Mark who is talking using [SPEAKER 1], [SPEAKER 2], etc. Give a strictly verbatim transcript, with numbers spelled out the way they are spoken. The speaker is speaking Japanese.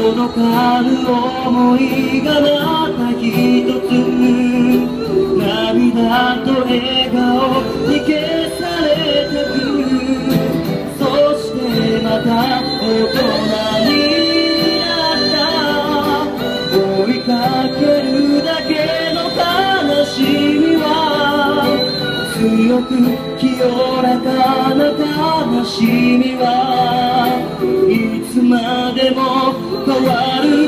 [SPEAKER 1] 届かぬ想いがまた一つ、涙と笑顔に消されてく。そしてまた大人になった。追いかけるだけの悲しみは強く清らかな悲しみはいつまでも変わる